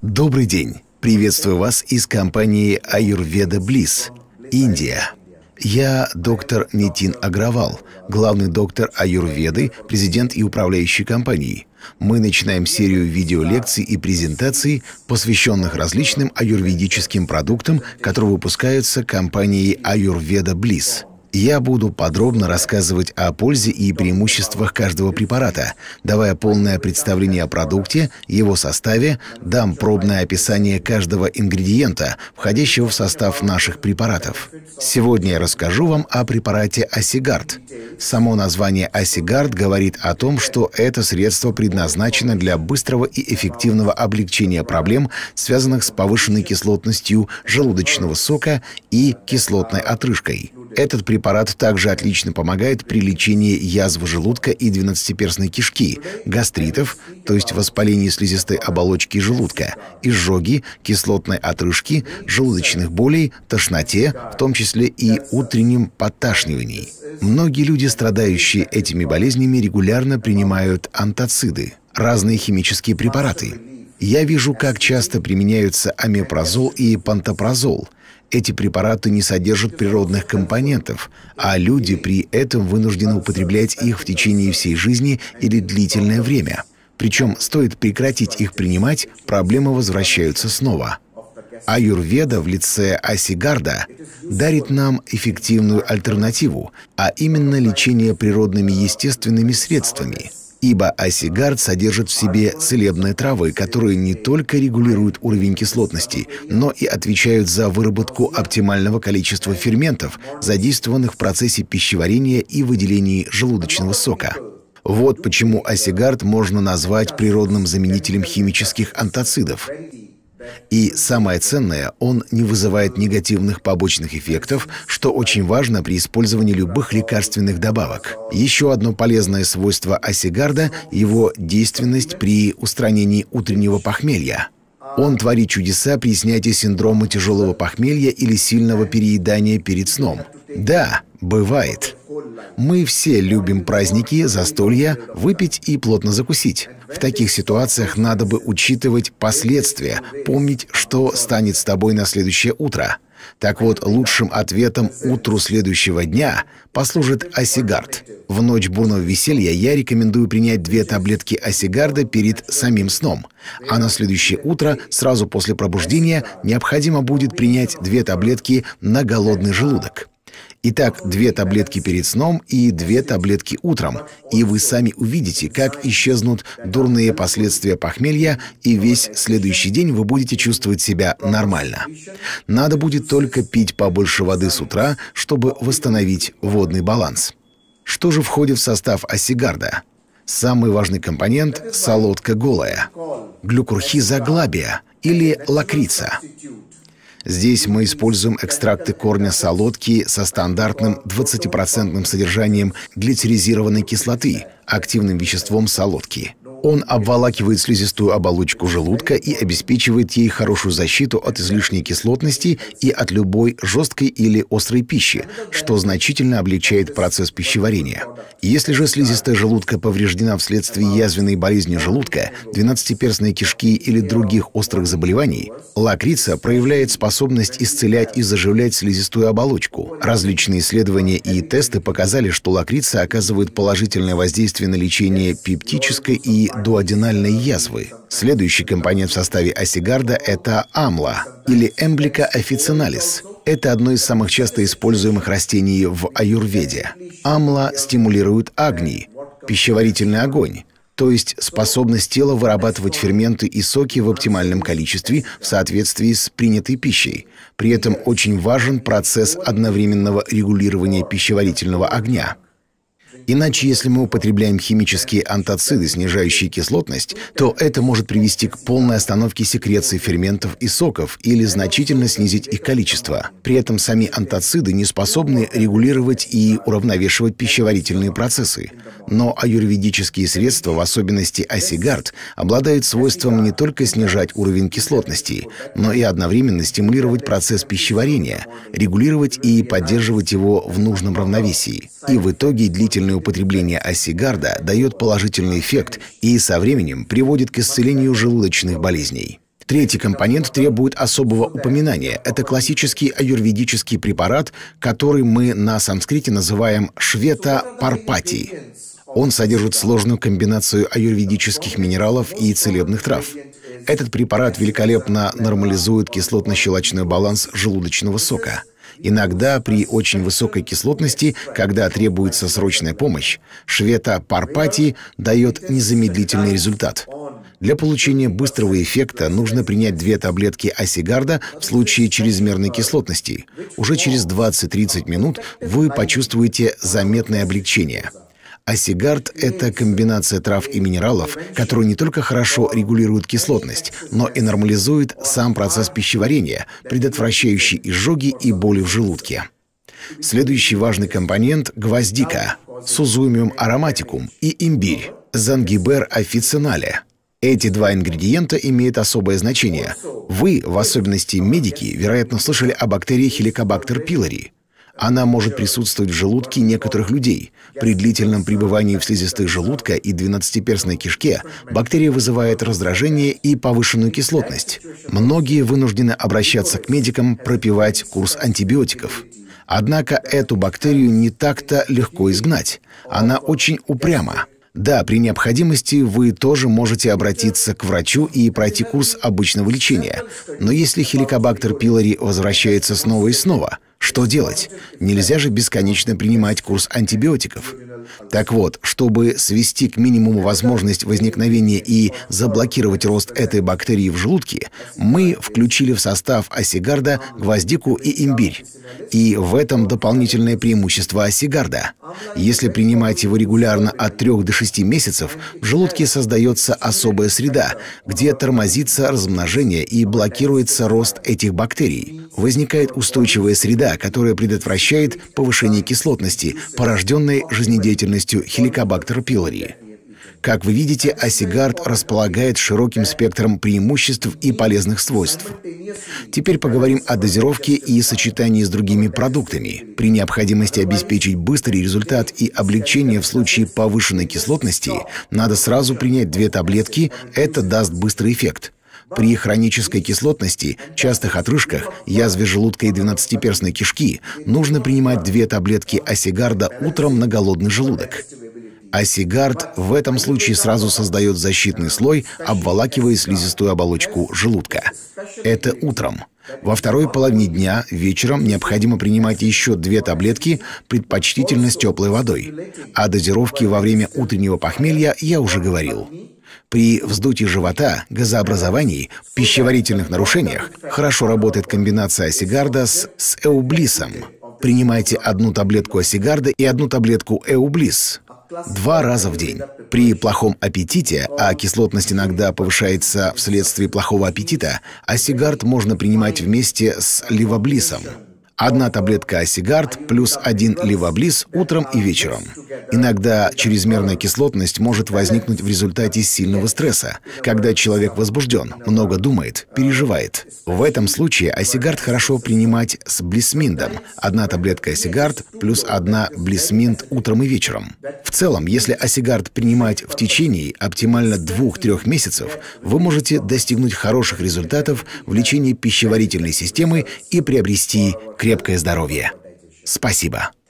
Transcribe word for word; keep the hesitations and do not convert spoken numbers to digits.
Добрый день! Приветствую вас из компании Ayurveda Bliss, Индия. Я доктор Нитин Агравал, главный доктор аюрведы, президент и управляющий компанией. Мы начинаем серию видеолекций и презентаций, посвященных различным аюрведическим продуктам, которые выпускаются компанией Ayurveda Bliss. Я буду подробно рассказывать о пользе и преимуществах каждого препарата, давая полное представление о продукте, его составе, дам пробное описание каждого ингредиента, входящего в состав наших препаратов. Сегодня я расскажу вам о препарате Асигард. Само название Асигард говорит о том, что это средство предназначено для быстрого и эффективного облегчения проблем, связанных с повышенной кислотностью желудочного сока и кислотной отрыжкой. Этот препарат также отлично помогает при лечении язв желудка и двенадцатиперстной кишки, гастритов, то есть воспалении слизистой оболочки желудка, изжоги, кислотной отрыжки, желудочных болей, тошноте, в том числе и утреннем подташнивании. Многие люди, страдающие этими болезнями, регулярно принимают антациды, разные химические препараты. Я вижу, как часто применяются омепразол и пантопразол. Эти препараты не содержат природных компонентов, а люди при этом вынуждены употреблять их в течение всей жизни или длительное время. Причем стоит прекратить их принимать, проблемы возвращаются снова. Аюрведа в лице Асигарда дарит нам эффективную альтернативу, а именно лечение природными естественными средствами. Ибо Асигард содержит в себе целебные травы, которые не только регулируют уровень кислотности, но и отвечают за выработку оптимального количества ферментов, задействованных в процессе пищеварения и выделении желудочного сока. Вот почему Асигард можно назвать природным заменителем химических антацидов. И самое ценное, он не вызывает негативных побочных эффектов, что очень важно при использовании любых лекарственных добавок. Еще одно полезное свойство Асигарда – его действенность при устранении утреннего похмелья. Он творит чудеса при снятии синдрома тяжелого похмелья или сильного переедания перед сном. Да, бывает. Мы все любим праздники, застолья, выпить и плотно закусить. В таких ситуациях надо бы учитывать последствия, помнить, что станет с тобой на следующее утро. Так вот, лучшим ответом утру следующего дня послужит Асигард. В ночь бурного веселья я рекомендую принять две таблетки Асигарда перед самим сном, а на следующее утро, сразу после пробуждения, необходимо будет принять две таблетки на голодный желудок. Итак, две таблетки перед сном и две таблетки утром, и вы сами увидите, как исчезнут дурные последствия похмелья, и весь следующий день вы будете чувствовать себя нормально. Надо будет только пить побольше воды с утра, чтобы восстановить водный баланс. Что же входит в состав Асигарда? Самый важный компонент – солодка голая, глюкурхиза глабия или лакрица. Здесь мы используем экстракты корня солодки со стандартным двадцатипроцентным содержанием глицеризированной кислоты, активным веществом солодки. Он обволакивает слизистую оболочку желудка и обеспечивает ей хорошую защиту от излишней кислотности и от любой жесткой или острой пищи, что значительно облегчает процесс пищеварения. Если же слизистая желудка повреждена вследствие язвенной болезни желудка, двенадцатиперстной кишки или других острых заболеваний, лакрица проявляет способность исцелять и заживлять слизистую оболочку. Различные исследования и тесты показали, что лакрица оказывает положительное воздействие на лечение пептической и дуоденальной язвы. Следующий компонент в составе Асигарда – это амла, или Emblica officinalis. Это одно из самых часто используемых растений в аюрведе. Амла стимулирует агни, пищеварительный огонь, то есть способность тела вырабатывать ферменты и соки в оптимальном количестве в соответствии с принятой пищей. При этом очень важен процесс одновременного регулирования пищеварительного огня. Иначе, если мы употребляем химические антациды, снижающие кислотность, то это может привести к полной остановке секреции ферментов и соков или значительно снизить их количество. При этом сами антациды не способны регулировать и уравновешивать пищеварительные процессы. Но аюрведические средства, в особенности Асигард, обладают свойством не только снижать уровень кислотности, но и одновременно стимулировать процесс пищеварения, регулировать и поддерживать его в нужном равновесии. И в итоге длительное употребление Асигарда дает положительный эффект и со временем приводит к исцелению желудочных болезней. Третий компонент требует особого упоминания. Это классический аюрведический препарат, который мы на санскрите называем швета-парпати. Он содержит сложную комбинацию аюрведических минералов и целебных трав. Этот препарат великолепно нормализует кислотно-щелочной баланс желудочного сока. Иногда при очень высокой кислотности, когда требуется срочная помощь, швета-парпати дает незамедлительный результат. Для получения быстрого эффекта нужно принять две таблетки асигарда в случае чрезмерной кислотности. Уже через двадцать-тридцать минут вы почувствуете заметное облегчение. Асигард — это комбинация трав и минералов, которые не только хорошо регулируют кислотность, но и нормализуют сам процесс пищеварения, предотвращающий изжоги и боли в желудке. Следующий важный компонент — гвоздика, сузумиум ароматикум и имбирь, зангибер официнале. Эти два ингредиента имеют особое значение. Вы, в особенности медики, вероятно, слышали о бактерии Helicobacter pylori. Она может присутствовать в желудке некоторых людей. При длительном пребывании в слизистой желудка и двенадцатиперстной кишке бактерия вызывает раздражение и повышенную кислотность. Многие вынуждены обращаться к медикам, пропивать курс антибиотиков. Однако эту бактерию не так-то легко изгнать. Она очень упряма. Да, при необходимости вы тоже можете обратиться к врачу и пройти курс обычного лечения. Но если Helicobacter pylori возвращается снова и снова, что делать? Нельзя же бесконечно принимать курс антибиотиков. Так вот, чтобы свести к минимуму возможность возникновения и заблокировать рост этой бактерии в желудке, мы включили в состав асигарда гвоздику и имбирь. И в этом дополнительное преимущество асигарда. Если принимать его регулярно от трёх до шести месяцев, в желудке создается особая среда, где тормозится размножение и блокируется рост этих бактерий. Возникает устойчивая среда, которая предотвращает повышение кислотности, порожденной жизнедеятельностью Helicobacter pylori. Как вы видите, асигард располагает широким спектром преимуществ и полезных свойств. Теперь поговорим о дозировке и сочетании с другими продуктами. При необходимости обеспечить быстрый результат и облегчение в случае повышенной кислотности, надо сразу принять две таблетки, это даст быстрый эффект. При хронической кислотности, частых отрыжках, язве желудка и двенадцатиперстной кишки нужно принимать две таблетки асигарда утром на голодный желудок. Асигард в этом случае сразу создает защитный слой, обволакивая слизистую оболочку желудка. Это утром. Во второй половине дня, вечером, необходимо принимать еще две таблетки, предпочтительно с теплой водой. О дозировке во время утреннего похмелья я уже говорил. При вздутии живота, газообразовании, пищеварительных нарушениях хорошо работает комбинация асигарда с, с эублисом. Принимайте одну таблетку асигарда и одну таблетку эублис два раза в день. При плохом аппетите, а кислотность иногда повышается вследствие плохого аппетита, асигард можно принимать вместе с ливоблисом. Одна таблетка асигард плюс один ливоблис утром и вечером. Иногда чрезмерная кислотность может возникнуть в результате сильного стресса, когда человек возбужден, много думает, переживает. В этом случае асигард хорошо принимать с блисминдом. Одна таблетка асигард плюс одна блисминд утром и вечером. В целом, если асигард принимать в течение оптимально двух-трех месяцев, вы можете достигнуть хороших результатов в лечении пищеварительной системы и приобрести крепкое здоровье. Спасибо.